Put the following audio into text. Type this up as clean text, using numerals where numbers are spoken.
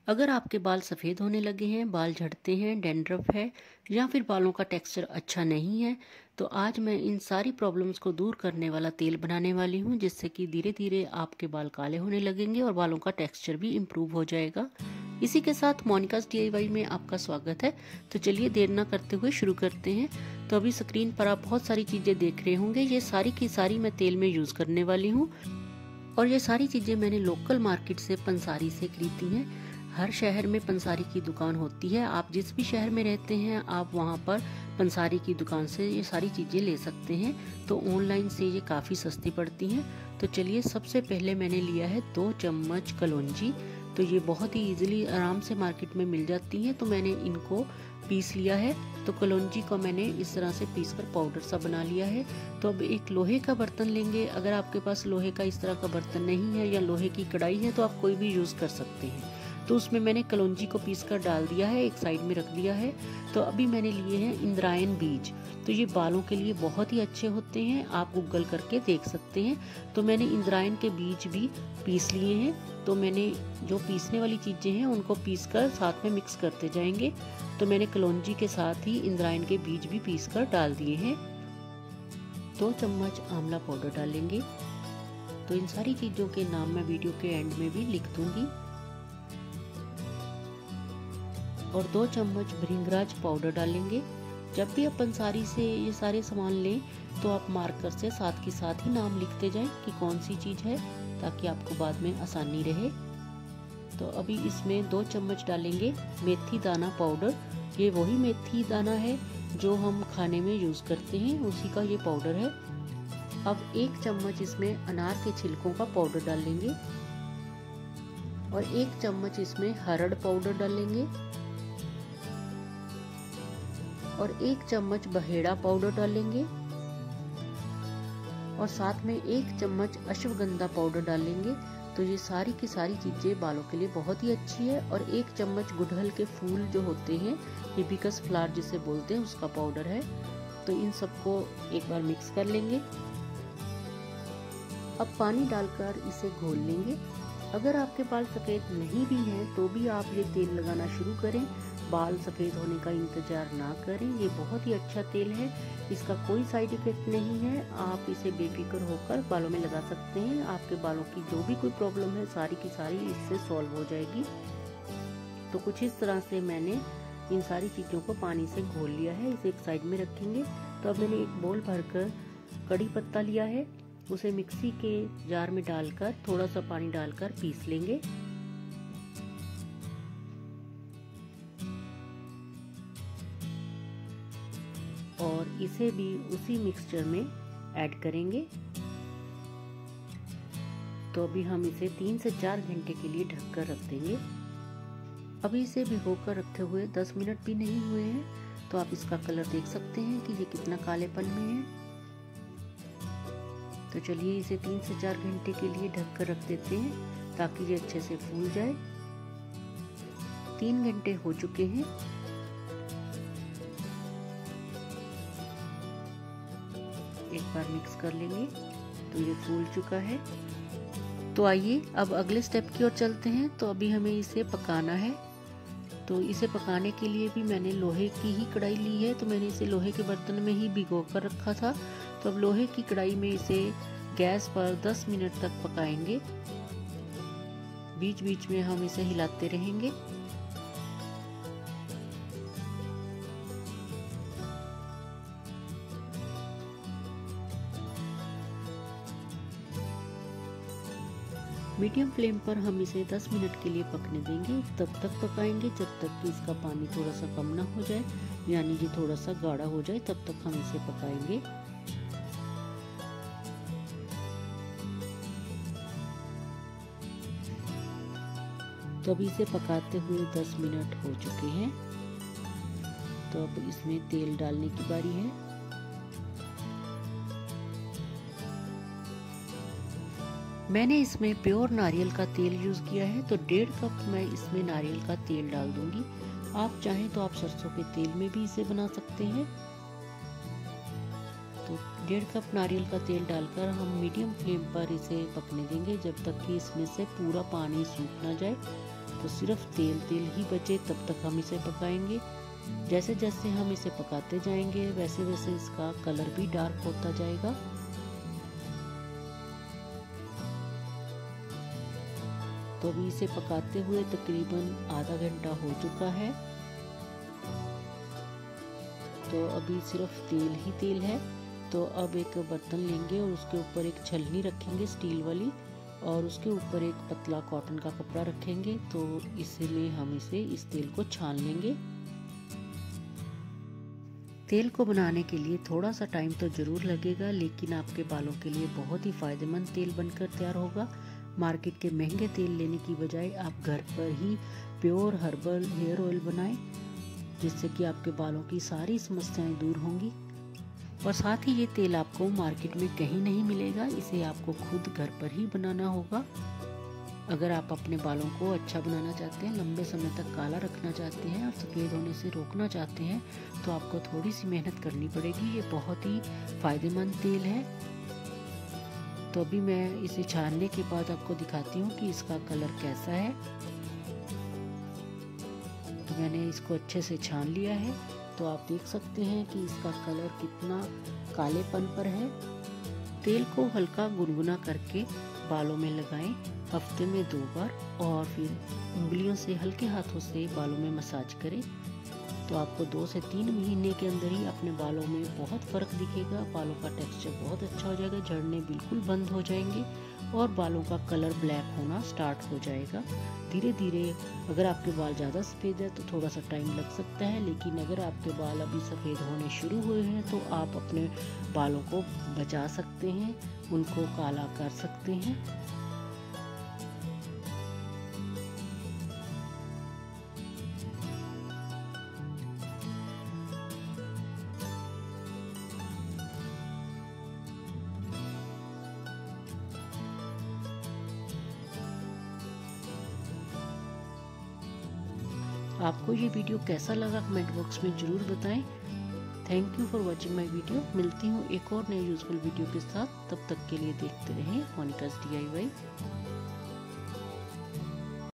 अगर आपके बाल सफ़ेद होने लगे हैं, बाल झड़ते हैं, डैंड्रफ है या फिर बालों का टेक्सचर अच्छा नहीं है, तो आज मैं इन सारी प्रॉब्लम्स को दूर करने वाला तेल बनाने वाली हूँ, जिससे कि धीरे धीरे आपके बाल काले होने लगेंगे और बालों का टेक्सचर भी इम्प्रूव हो जाएगा। इसी के साथ मोनिकास DIY में आपका स्वागत है। तो चलिए देर ना करते हुए शुरू करते हैं। तो अभी स्क्रीन पर आप बहुत सारी चीज़ें देख रहे होंगे, ये सारी की सारी मैं तेल में यूज़ करने वाली हूँ और ये सारी चीज़ें मैंने लोकल मार्केट से पंसारी से खरीदी हैं। हर शहर में पंसारी की दुकान होती है, आप जिस भी शहर में रहते हैं आप वहाँ पर पंसारी की दुकान से ये सारी चीज़ें ले सकते हैं। तो ऑनलाइन से ये काफ़ी सस्ती पड़ती हैं। तो चलिए सबसे पहले मैंने लिया है 2 चम्मच कलौंजी। तो ये बहुत ही इजीली आराम से मार्केट में मिल जाती हैं, तो मैंने इनको पीस लिया है। तो कलौंजी को मैंने इस तरह से पीस कर पाउडर सा बना लिया है। तो अब एक लोहे का बर्तन लेंगे। अगर आपके पास लोहे का इस तरह का बर्तन नहीं है या लोहे की कढ़ाई है तो आप कोई भी यूज़ कर सकते हैं। तो उसमें मैंने कलौंजी को पीस कर डाल दिया है, एक साइड में रख दिया है। तो अभी मैंने लिए हैं इंद्रायण बीज। तो ये बालों के लिए बहुत ही अच्छे होते हैं, आप गूगल करके देख सकते हैं। तो मैंने इंद्रायण के बीज भी पीस लिए हैं। तो मैंने जो पीसने वाली चीज़ें हैं उनको पीस कर साथ में मिक्स करते जाएंगे। तो मैंने कलौंजी के साथ ही इंद्रायण के बीज भी पीस कर डाल दिए हैं। 2 चम्मच आंवला पाउडर डालेंगे। तो इन सारी चीज़ों के नाम मैं वीडियो के एंड में भी लिख दूंगी। और 2 चम्मच भृंगराज पाउडर डालेंगे। जब भी आप पंसारी से ये सारे सामान लें तो आप मार्कर से साथ के साथ ही नाम लिखते जाएं कि कौन सी चीज़ है, ताकि आपको बाद में आसानी रहे। तो अभी इसमें 2 चम्मच डालेंगे मेथी दाना पाउडर। ये वही मेथी दाना है जो हम खाने में यूज़ करते हैं, उसी का ये पाउडर है। अब 1 चम्मच इसमें अनार के छिलकों का पाउडर डालेंगे और 1 चम्मच इसमें हरड़ पाउडर डालेंगे और 1 चम्मच बहेड़ा पाउडर डालेंगे और साथ में 1 चम्मच अश्वगंधा पाउडर डालेंगे। तो ये सारी की सारी चीज़ें बालों के लिए बहुत ही अच्छी है। और 1 चम्मच गुड़हल के फूल जो होते हैं, हिबिस्कस फ्लावर जिसे बोलते हैं, उसका पाउडर है। तो इन सबको एक बार मिक्स कर लेंगे। अब पानी डालकर इसे घोल लेंगे। अगर आपके बाल सफ़ेद नहीं भी हैं तो भी आप ये तेल लगाना शुरू करें, बाल सफ़ेद होने का इंतज़ार ना करें। ये बहुत ही अच्छा तेल है, इसका कोई साइड इफ़ेक्ट नहीं है। आप इसे बेफिक्र होकर बालों में लगा सकते हैं। आपके बालों की जो भी कोई प्रॉब्लम है सारी की सारी इससे सॉल्व हो जाएगी। तो कुछ इस तरह से मैंने इन सारी चीज़ों को पानी से घोल लिया है, इसे एक साइड में रखेंगे। तो अब मैंने एक बोल भरकर कड़ी पत्ता लिया है, उसे मिक्सी के जार में डालकर थोड़ा सा पानी डालकर पीस लेंगे। और इसे भी उसी मिक्सचर में ऐड करेंगे। तो अभी हम इसे 3 से 4 घंटे के लिए ढककर रख देंगे। अभी इसे भिगोकर रखे हुए 10 मिनट भी नहीं हुए हैं, तो आप इसका कलर देख सकते हैं कि ये कितना कालेपन में है। तो चलिए इसे 3 से 4 घंटे के लिए ढककर रख देते हैं ताकि ये अच्छे से फूल जाए। 3 घंटे हो चुके हैं। एक बार मिक्स कर लेंगे तो ये फूल चुका है। तो आइए अब अगले स्टेप की ओर चलते हैं। तो अभी हमें इसे पकाना है। तो इसे पकाने के लिए भी मैंने लोहे की ही कढ़ाई ली है। तो मैंने इसे लोहे के बर्तन में ही भिगो कर रखा था। तो अब लोहे की कढ़ाई में इसे गैस पर 10 मिनट तक पकाएंगे। बीच बीच में हम इसे हिलाते रहेंगे। मीडियम फ्लेम पर हम इसे 10 मिनट के लिए पकने देंगे। तब तक पकाएंगे जब तक कि इसका पानी थोड़ा सा कम ना हो जाए, यानी कि थोड़ा सा गाढ़ा हो जाए, तब तक हम इसे पकाएंगे। तो अभी इसे पकाते हुए 10 मिनट हो चुके हैं। तो अब इसमें तेल डालने की बारी है। मैंने इसमें प्योर नारियल का तेल यूज़ किया है। तो 1.5 कप मैं इसमें नारियल का तेल डाल दूंगी। आप चाहें तो आप सरसों के तेल में भी इसे बना सकते हैं। तो 1.5 कप नारियल का तेल डालकर हम मीडियम फ्लेम पर इसे पकने देंगे जब तक कि इसमें से पूरा पानी सूख ना जाए। तो सिर्फ तेल तेल ही बचे तब तक हम इसे पकाएंगे। जैसे जैसे हम इसे पकाते जाएंगे वैसे वैसे इसका कलर भी डार्क होता जाएगा। तो अभी इसे पकाते हुए तकरीबन आधा घंटा हो चुका है। तो अभी सिर्फ तेल ही तेल है। तो अब एक बर्तन लेंगे और उसके ऊपर एक छलनी रखेंगे स्टील वाली, और उसके ऊपर एक पतला कॉटन का कपड़ा रखेंगे। तो इसमें हम इस तेल को छान लेंगे। तेल को बनाने के लिए थोड़ा सा टाइम तो ज़रूर लगेगा, लेकिन आपके बालों के लिए बहुत ही फ़ायदेमंद तेल बनकर तैयार होगा। मार्केट के महंगे तेल लेने की बजाय आप घर पर ही प्योर हर्बल हेयर ऑयल बनाएं, जिससे कि आपके बालों की सारी समस्याएं दूर होंगी। और साथ ही ये तेल आपको मार्केट में कहीं नहीं मिलेगा, इसे आपको खुद घर पर ही बनाना होगा। अगर आप अपने बालों को अच्छा बनाना चाहते हैं, लंबे समय तक काला रखना चाहते हैं और सफ़ेद होने से रोकना चाहते हैं, तो आपको थोड़ी सी मेहनत करनी पड़ेगी। ये बहुत ही फ़ायदेमंद तेल है। तो अभी मैं इसे छानने के बाद आपको दिखाती हूँ कि इसका कलर कैसा है। तो मैंने इसको अच्छे से छान लिया है। तो आप देख सकते हैं कि इसका कलर कितना कालेपन पर है। तेल को हल्का गुनगुना करके बालों में लगाएं हफ्ते में 2 बार, और फिर उंगलियों से हल्के हाथों से बालों में मसाज करें। तो आपको 2 से 3 महीने के अंदर ही अपने बालों में बहुत फ़र्क दिखेगा। बालों का टेक्सचर बहुत अच्छा हो जाएगा, झड़ने बिल्कुल बंद हो जाएंगे और बालों का कलर ब्लैक होना स्टार्ट हो जाएगा। धीरे धीरे अगर आपके बाल ज़्यादा सफ़ेद है तो थोड़ा सा टाइम लग सकता है, लेकिन अगर आपके बाल अभी सफ़ेद होने शुरू हुए हैं तो आप अपने बालों को बचा सकते हैं, उनको काला कर सकते हैं। आपको ये वीडियो कैसा लगा कमेंट बॉक्स में ज़रूर बताएं। Thank you for watching my video. मिलती हूँ एक और नए यूज़फुल वीडियो के साथ। तब तक के लिए देखते रहें मोनिकाज़ DIY।